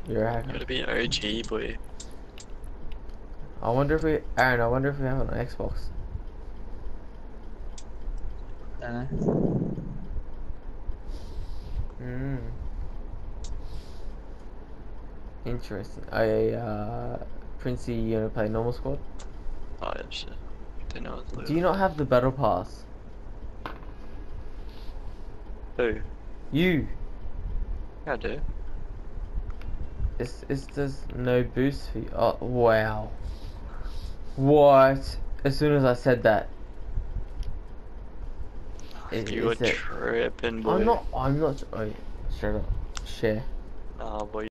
You're a You hacker. gotta be OG, boy. I wonder if we, Aaron, I wonder if we have it on Xbox. Don't know. Hmm. Interesting. Princey, you wanna play normal squad? Oh yeah, shit. Didn't know it was Do you live. not have the battle pass? Who? You. Yeah, I do. It's there's no boost for you. Oh wow. What? As soon as I said that, You were is it? tripping, I'm boy. not. I'm not. Oh, straight up. Share. Nah, boy.